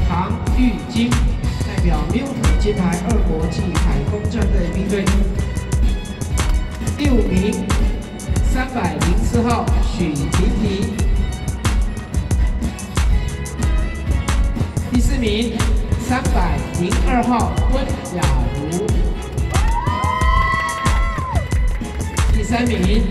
唐玉金代表Milton金牌2国际海风战队 B 队。第5名304号许婷婷。第4名302号温雅茹。第3名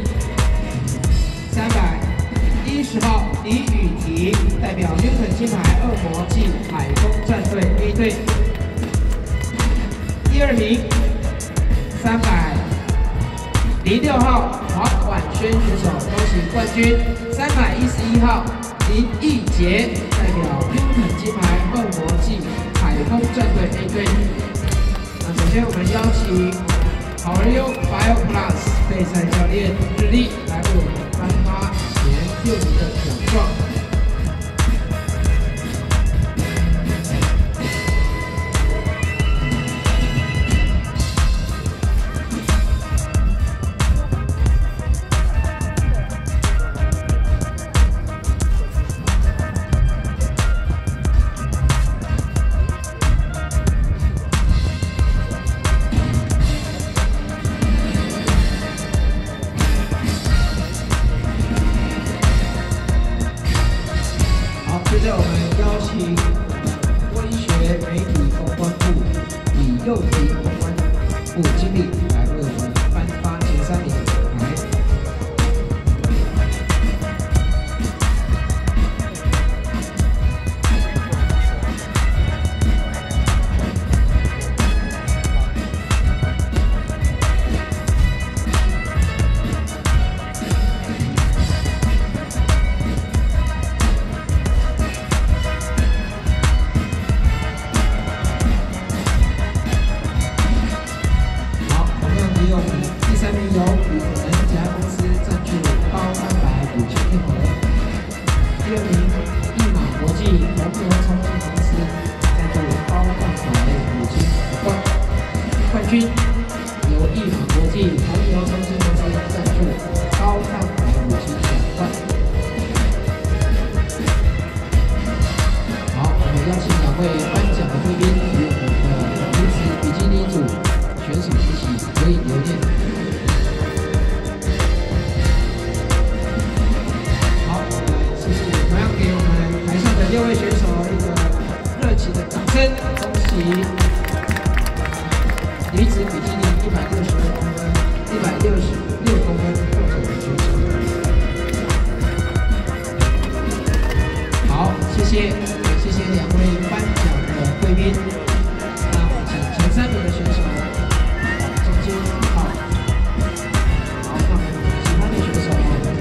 310号李雨婷代表Milton金牌2国际海风战队 A 队。第2名306号黄婉萱选手，恭喜冠军311号林奕杰代表Milton金牌2国际海风战队 A 队。那首先我们邀请好儿优 Bio Plus 备赛教练日历来为我们颁发前6名的奖状。接着我们邀请文学媒体公关部李佑婷公关部经理来为我们颁发前3名的奖牌。第3名由宇能甲公司赞助高蛋白5千1盒。第2名一马国际红牛冲劲公司赞助高蛋白5千1罐。冠军由一马国际红牛冲劲公司赞助高蛋白5千2罐。好，我们邀请2位颁奖的贵宾与我们的女子比基尼组选手一起合影留念。6位选手一个热情的掌声，恭喜女子比基尼162公分、166公分获奖的选手。好，谢谢2位颁奖的贵宾。那我们请前3名的选手中间好，那我们其他的选手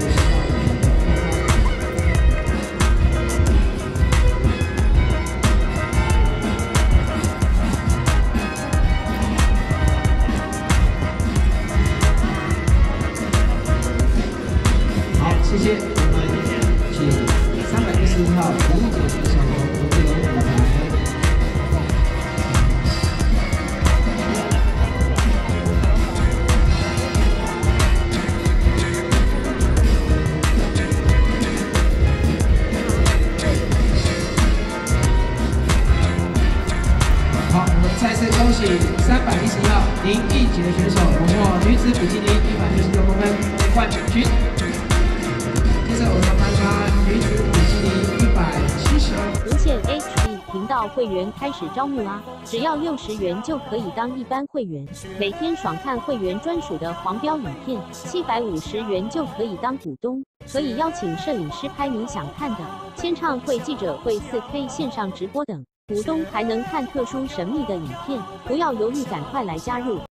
谢谢，我们请311号林奕杰选手回归舞台。好，我们再次恭喜311号林奕杰选手荣获女子比基尼166公分冠军。接着我们颁发女子比基尼172。 无线 HD 频道会员开始招募啦！只要60元就可以当一般会员，每天爽看会员专属的黄标影片；750元就可以当股东，可以邀请摄影师拍你想看的，签唱会、记者会、4K 线上直播等。股东还能看特殊神秘的影片，不要犹豫，赶快来加入！